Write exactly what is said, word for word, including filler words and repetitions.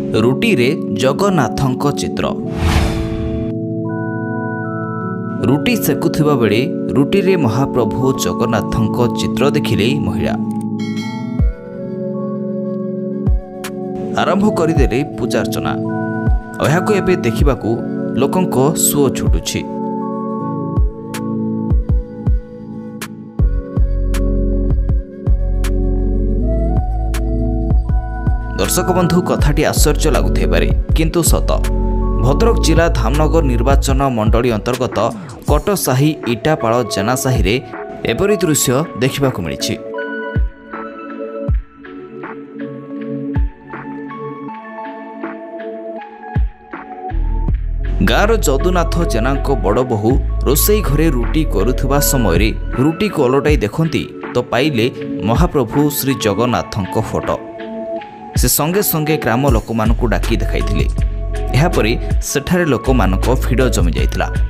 रुटी रे जगन्नाथଙ୍କ चित्र। रुटी सेकुथिबा बेले रुटी रे महाप्रभु जगन्नाथଙ୍କ चित्र देखिले महिला आरंभ करदेले पूजार्चना। एहाको एबे देखिबाकू लोकंक सुओ छुटुछि। दर्शक बंधु कथाटी आश्चर्य लगुथे पारे किंतु सत। भद्रक जिला धामनगर निर्वाचन मंडली अंतर्गत कटसाही इटापाड़ जेनासाही रे एपरी दृश्य देखिबाकू मिलिछि। गाँवर जदुनाथ जेनाको बड़ बहु रोसई घरे रुटी करुथुबा समय रुटी को ओलटाई देखती तो पाइले महाप्रभु श्री जगन्नाथଙ୍କ फोटो। से संगे संगे ग्राम लोक मानकु डाकी देखाइथिले। एहापरि सेठारे लोक मानक भिड़ जमी जाइथिला।